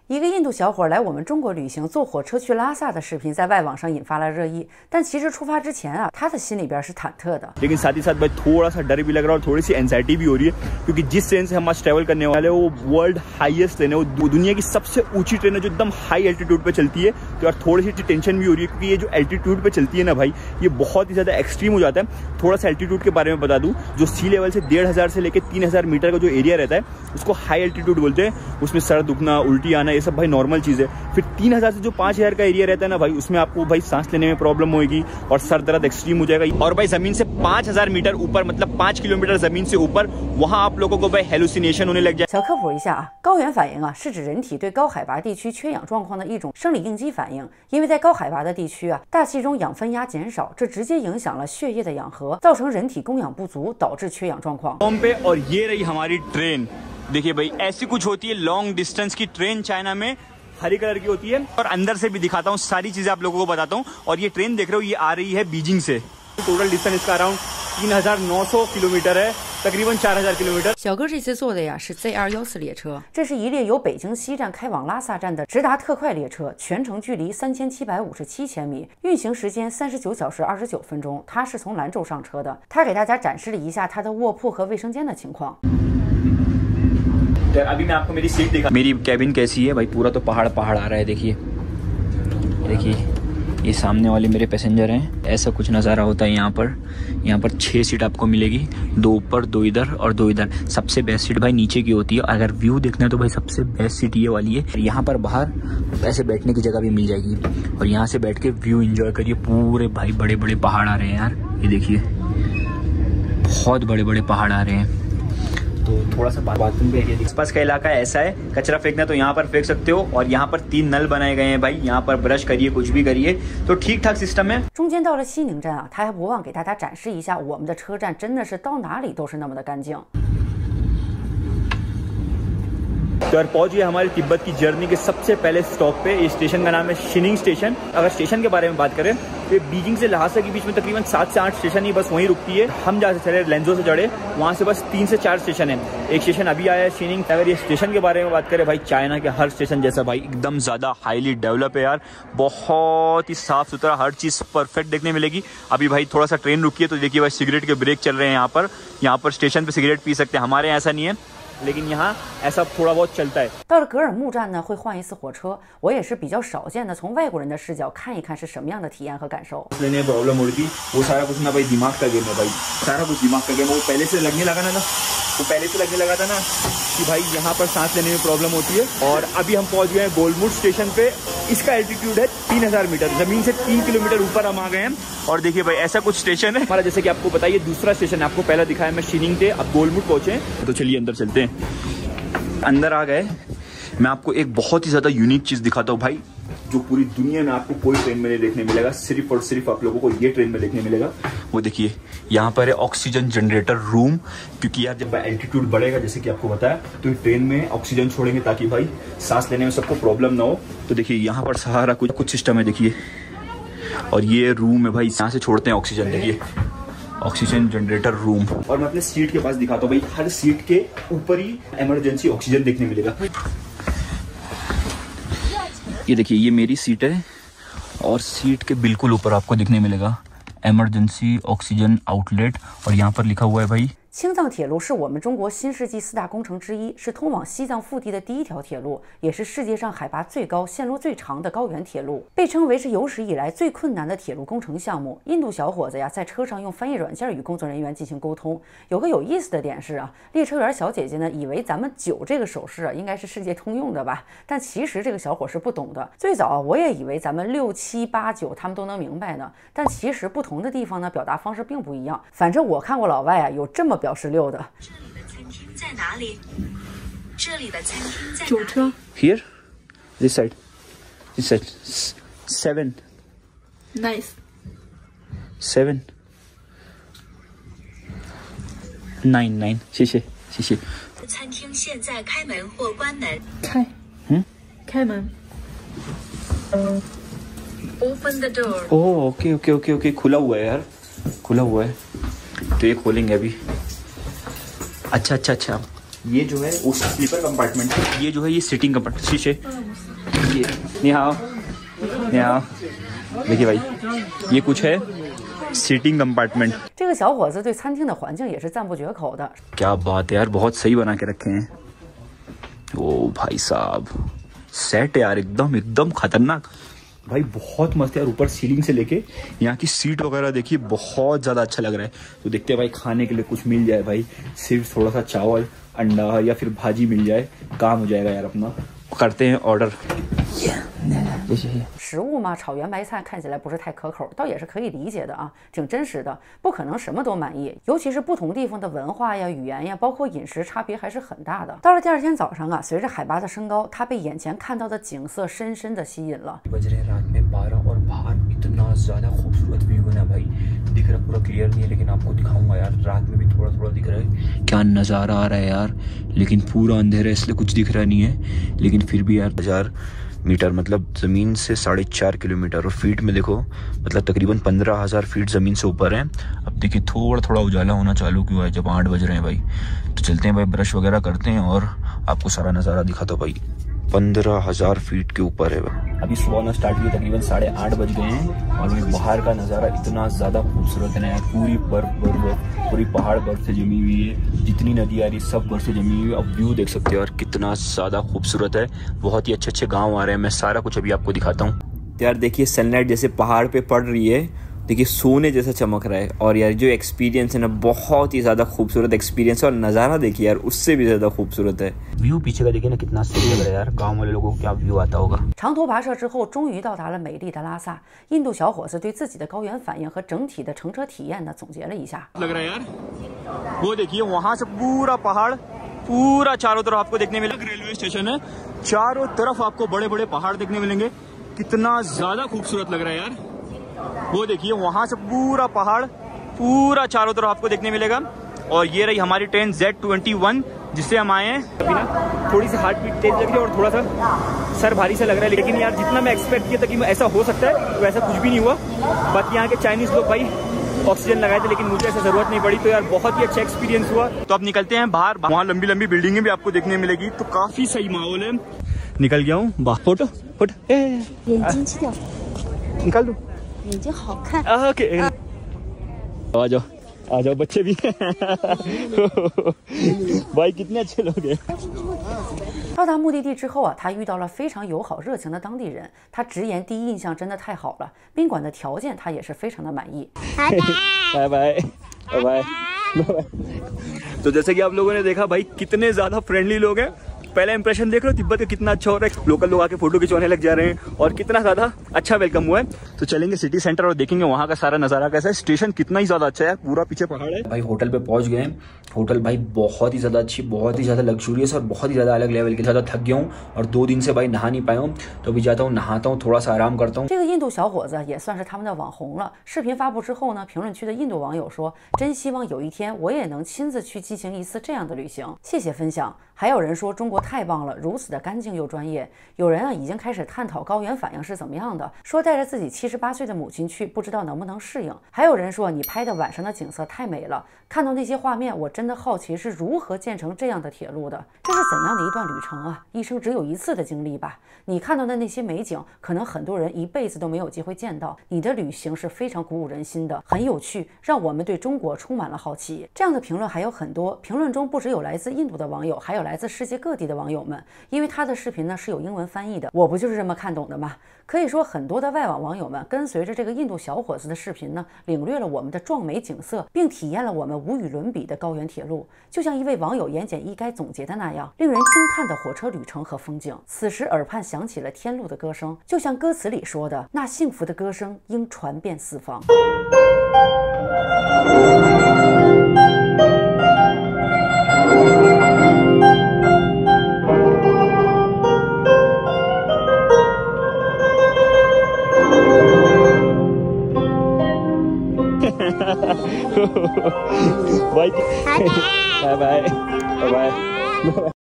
一个印度小伙来我们中国旅行，坐火车去拉萨的视频在外网上引发了热议。但其实出发之前啊，他的心里边是忐忑的。 लेकिन साथ ही साथ भाई थोड़ा सा डर भी लग रहा है और थोड़ी सी एंजाइटी भी हो रही है, क्योंकि जिस ट्रेन से हम आज ट्रैवल करने वाले हैं वो वर्ल्ड हाईएस्ट ट्रेन है, वो दुनिया की सबसे ऊंची ट्रेन है जो एकदम हाई एल्टीट्यूड पे चलती है। तो यार थोड़ी सी टेंशन भी हो रही है, क्योंकि ये जो एल्टीट्यूड पे चलती है ना भाई, ये बहुत ही ज्यादा एक्सट्रीम हो जाता है। थोड़ा सा एल्टीट्यूड के बारे में बता दूं, जो सी लेवल से 1500 से लेकर 3000 मीटर का जो एरिया रहता है उसको हाई एल्टीट्यूड बोलते हैं। उसमें सर दुखना, उल्टी आना, ये सब भाई नॉर्मल चीज है। फिर 3000 से जो 5000 का एरिया रहता है ना भाई, उसमें आपको भाई सांस लेने में प्रॉब्लम होगी और सर दर्द एक्सट्रीम हो जाएगा। और भाई जमीन से 5000 मीटर ऊपर, मतलब 5 किलोमीटर जमीन से ऊपर, वहां आप लोगों को भाई हेलुसिनेशन होने लग जाए। 小科普一下啊，高原反应啊是指人体对高海拔地区缺氧状况的一种生理应激反应。因为在高海拔的地区啊，大气中氧分压减少，这直接影响了血液的氧合，造成人体供氧不足，导致缺氧状况。 और ये रही हमारी ट्रेन। देखिए भाई ऐसी कुछ होती है लॉन्ग डिस्टेंस की ट्रेन चाइना में, हरी कलर की होती है। और अंदर से भी दिखाता हूँ, सारी चीजें आप लोगों को बताता हूँ। और ये ट्रेन देख रहे हो, ये आ रही है बीजिंग से। टोटल डिस्टेंस इसका अराउंड 3900 किलोमीटर है, तकरीबन 4000 किलोमीटर。 小哥这次坐的呀是 ZR14列车，这是一列由北京西站开往拉萨站的直达特快列车，全程距离3757千米，运行时间39小时29分钟。他是从兰州上车的，他给大家展示了一下他的卧铺和卫生间的情况。 अभी मैं आपको मेरी सीट दिखा, मेरी कैबिन कैसी है भाई। पूरा तो पहाड़ पहाड़ आ रहा है, देखिए देखिए, ये सामने वाले मेरे पैसेंजर हैं। ऐसा कुछ नज़ारा होता है यहाँ पर 6 सीट आपको मिलेगी, 2 ऊपर 2 इधर और 2 इधर। सबसे बेस्ट सीट भाई नीचे की होती है। अगर व्यू देखना है तो भाई सबसे बेस्ट सीट ये वाली है। यहाँ पर बाहर ऐसे बैठने की जगह भी मिल जाएगी और यहाँ से बैठ के व्यू एंजॉय करिए। पूरे भाई बड़े बड़े पहाड़ आ रहे हैं यार, ये देखिए बहुत बड़े बड़े पहाड़ आ रहे हैं। तो थोड़ा सा बाथरूम पे आसपास का इलाका ऐसा है, कचरा फेंकना तो यहाँ पर फेंक सकते हो। और यहाँ पर 3 नल बनाए गए हैं भाई, यहाँ पर ब्रश करिए, कुछ भी करिए, तो ठीक ठाक सिस्टम है। 中间到了西宁站啊，他还不忘给大家展示一下我们的车站，真的是到哪里都是那么的干净。 तो यार पहुंच गए हमारे तिब्बत की जर्नी के सबसे पहले स्टॉप पे। इस स्टेशन का नाम है शिनिंग स्टेशन। अगर स्टेशन के बारे में बात करें तो बीजिंग से लहासा के बीच में तकरीबन 7 से 8 स्टेशन ही बस वहीं रुकती है। हम जहाँ से चले लेंजो से चढ़े, वहाँ से बस 3 से 4 स्टेशन है। एक स्टेशन अभी आया है शिनिंग। अगर ये स्टेशन के बारे में बात करें भाई, चाइना के हर स्टेशन जैसा भाई एकदम ज्यादा हाईली डेवलप है यार। बहुत ही साफ सुथरा, हर चीज परफेक्ट देखने मिलेगी। अभी भाई थोड़ा सा ट्रेन रुकी है तो देखिए भाई सिगरेट के ब्रेक चल रहे हैं यहाँ पर स्टेशन पे सिगरेट पी सकते हैं। हमारे यहाँ ऐसा नहीं है, लेकिन यहाँ ऐसा थोड़ा बहुत चलता है। 到了格尔木站呢，会换一次火车。我也是比较少见的，从外国人的视角看一看是什么样的体验和感受。 लेने प्रॉब्लम हो रही थी, वो सारा कुछ ना भाई दिमाग का गेम है भाई, सारा कुछ दिमाग का गेम। वो पहले से लगने लगा ना, वो पहले से लगने लगा था ना कि भाई यहाँ पर सांस लेने में प्रॉब्लम होती है। और अभी हम पहुंच गए हैं गोलमुड स्टेशन पे। इसका एल्टीट्यूड है 3000 मीटर, जमीन से 3 किलोमीटर ऊपर हम आ गए हैं। और देखिए भाई ऐसा कुछ स्टेशन है हमारा, जैसे कि आपको बताइए दूसरा स्टेशन आपको पहला दिखाया मैं शिनिंग थे, अब गोलमुड पहुंचे। तो चलिए अंदर चलते हैं। अंदर आ गए, मैं आपको एक बहुत ही ज्यादा यूनिक चीज दिखाता हूँ भाई, जो पूरी दुनिया में आपको कोई ट्रेन में नहीं देखने मिलेगा। सिर्फ और सिर्फ आप लोगों को ये ट्रेन में देखने मिलेगा। वो देखिए यहाँ पर है ऑक्सीजन जनरेटर रूम, क्योंकि यार जब एल्टीट्यूड बढ़ेगा जैसे कि आपको बताया, तो ट्रेन में ऑक्सीजन छोड़ेंगे ताकि भाई सांस लेने में सबको प्रॉब्लम ना हो। तो देखिए यहाँ पर सारा कुछ सिस्टम है, देखिए। और ये रूम है भाई, यहाँ से छोड़ते हैं ऑक्सीजन, देखिए ऑक्सीजन जनरेटर रूम। और मैं अपने सीट के पास दिखाता हूँ भाई, हर सीट के ऊपर ही इमरजेंसी ऑक्सीजन देखने मिलेगा। ये देखिए ये मेरी सीट है और सीट के बिल्कुल ऊपर आपको दिखने मिलेगा इमरजेंसी ऑक्सीजन आउटलेट। और यहाँ पर लिखा हुआ है भाई 青藏铁路是我们中国新世纪4大工程之一，是通往西藏腹地的第一条铁路，也是世界上海拔最高、线路最长的高原铁路，被称为是有史以来最困难的铁路工程项目。印度小伙子呀，在车上用翻译软件与工作人员进行沟通。有个有意思的点是啊，列车员小姐姐呢，以为咱们9这个手势啊，应该是世界通用的吧？但其实这个小伙是不懂的。最早啊，我也以为咱们6、7、8、9他们都能明白呢，但其实不同的地方呢，表达方式并不一样。反正我看过老外啊，有这么表示6的。 这里的餐厅在哪里？这里的餐厅在 9车 Here, this side, this side. 7. Nice. 7. 9. 谢谢。 餐厅现在开门或关门？ 开门。 Open the door。 oh okay, खुला हुआ है यार, खुला हुआ है। तो ये खोलेंगे अभी। अच्छा, ये जो है वो स्लीपर कंपार्टमेंट है, ये जो है ये सिटिंग कंपार्टमेंट। शीशे 你好，你好。देखिए भाई, ये कुछ है सीटिंग कंपार्टमेंट。 这个小伙子对餐厅的环境也是赞不绝口的。 क्या बात है यार, बहुत सही बना के रखे हैं। ओ भाई साहब, सेट यार एकदम खतरनाक भाई, बहुत मस्त है यार। ऊपर सीलिंग से लेके यहाँ की सीट वगैरह देखिए, बहुत ज्यादा अच्छा लग रहा है। तो देखते हैं भाई, खाने के लिए कुछ मिल जाए भाई, सिर्फ थोड़ा सा चावल, अंडा या फिर भाजी मिल जाए, काम हो जाएगा यार अपना। करते हैं ऑर्डर। 食物嘛，炒圆白菜看起来不是太可口，倒也是可以理解的啊，挺真实的，不可能什么都满意，尤其是不同地方的文化呀、语言呀，包括饮食差别还是很大的。到了第二天早上啊，随着海拔的升高，他被眼前看到的景色深深的吸引了。 क्या नज़ारा आ रहा है यार, लेकिन पूरा अंधेरा है इसलिए कुछ दिख रहा नहीं है, लेकिन फिर भी यार 1000 मीटर मतलब ज़मीन से 4.5 किलोमीटर, और फीट में देखो मतलब तकरीबन 15,000 फीट ज़मीन से ऊपर है। अब देखिए थोड़ा थोड़ा उजाला होना चालू क्यों है, जब 8 बज रहे हैं भाई। तो चलते हैं भाई, ब्रश वगैरह करते हैं और आपको सारा नज़ारा दिखाता हूँ भाई। 15,000 फीट के ऊपर है। अभी सुबह होना स्टार्ट हुई, तकरीबन 8:30 बज गए हैं और ये बाहर का नज़ारा इतना ज़्यादा खूबसूरत है ना यार। पूरी बर्फ, पूरी पहाड़ बर्फ से जमी हुई है, जितनी नदी आ रही सब बर्फ से जमी हुई है। अब व्यू देख सकते हो यार, कितना ज़्यादा खूबसूरत है। बहुत ही अच्छे अच्छे गाँव आ रहे हैं, मैं सारा कुछ अभी आपको दिखाता हूँ। यार देखिए सनलाइट जैसे पहाड़ पे पड़ रही है, देखिए सोने जैसा चमक रहा है। और यार जो एक्सपीरियंस है ना, बहुत ही ज़्यादा खूबसूरत एक्सपीरियंस है। और नज़ारा देखिए यार, उससे भी ज़्यादा खूबसूरत है। व्यू पीछे का देखिए ना, कितना सही लग रहा है यार। गांव वाले लोगों को क्या व्यू आता होगा। 长途跋涉之后，终于到达了美丽的拉萨。印度小伙子对自己的高原反应和整体的乘车体验呢，总结了一下。 लग रहा है यार, वो देखिए वहाँ से पूरा पहाड़, पूरा चारों तरफ आपको देखने मिलेगा। रेलवे स्टेशन है, चारों तरफ आपको बड़े बड़े पहाड़ देखने मिलेंगे। कितना ज़्यादा खूबसूरत लग रहा है यार। वो देखिए वहाँ से पूरा पहाड़, पूरा चारों तरफ आपको देखने मिलेगा। और ये रही हमारी ट्रेन Z21 जिससे हम आए हैं। अभी ना थोड़ी सी हार्ट बीट तेज लग रही है और थोड़ा सा सर भारी सा लग रहा है, लेकिन यार जितना मैं एक्सपेक्ट किया था कि ऐसा हो सकता है, तो ऐसा कुछ भी नहीं हुआ। बाकी यहाँ के चाइनीज़ लोग भाई ऑक्सीजन लगाए थे, लेकिन मुझे ऐसा जरूरत नहीं पड़ी। तो यार बहुत ही अच्छा एक्सपीरियंस हुआ। तो अब निकलते हैं बाहर, वहाँ लंबी लंबी बिल्डिंगें भी आपको देखने मिलेगी, तो काफ़ी सही माहौल है। निकल गया हूँ बाहर। फोटो निकाल दो, ओके आ जाओ बच्चे भी भाई कितने अच्छे लोग हैं। 到达目的地之后啊，他遇到了非常友好热情的当地人，他直言第一印象真的太好了，宾馆的条件他也是非常的满意。 拜拜拜拜। तो जैसे कि आप लोगों ने देखा भाई, कितने ज्यादा फ्रेंडली लोग हैं। पहला इंप्रेशन देख लो तिब्बत का कितना अच्छा हो रहा है। लोकल लोग आके फोटो खिंचवाने लग जा रहे हैं और कितना ज्यादा अच्छा वेलकम हुआ है। तो चलेंगे सिटी सेंटर और देखेंगे वहाँ का सारा नजारा कैसा है। स्टेशन कितना ही ज्यादा अच्छा है, पूरा पीछे पहाड़ है भाई। होटल पे पहुंच गए हैं। होटल भाई बहुत ही ज्यादा अच्छी, बहुत ही ज्यादा लग्जूरियस और बहुत ही ज्यादा अलग लेवल के। ज्यादा थक गया हूँ और 2 दिन से भाई नहा नहीं पाया हूँ, तो अभी जाता हूँ नहाता हूँ, थोड़ा सा आराम करता हूँ। 这个印度小伙子也算是他们的网红了。视频发布之后呢，评论区的印度网友说：“真希望有一天我也能亲自去进行一次这样的旅行。”谢谢分享。还有人说中国太棒了，如此的干净又专业。有人啊已经开始探讨高原反应是怎么样的，说带着自己78岁的母亲去，不知道能不能适应。还有人说你拍的晚上的景色太美了，看到那些画面，我真的好奇是如何建成这样的铁路的。这是怎样的一段旅程啊？一生只有一次的经历吧。你看到的那些美景，可能很多人一辈子都没有机会见到。你的旅行是非常鼓舞人心的，很有趣，让我们对中国充满了好奇。这样的评论还有很多，评论中不只有来自印度的网友，还有来自世界各地的网友们。因为他的视频呢是有英文翻译的，我不就是这么看懂的吗？可以说很多的外网网友们跟随着这个印度小伙子的视频呢，领略了我们的壮美景色，并体验了我们无与伦比的高原铁路。就像一位网友言简意赅总结的那样，令人惊叹的火车旅程和风景。此时耳畔响起了天路的歌声，就像歌词里说的，那幸福的歌声应传遍四方。 拜拜拜拜拜拜。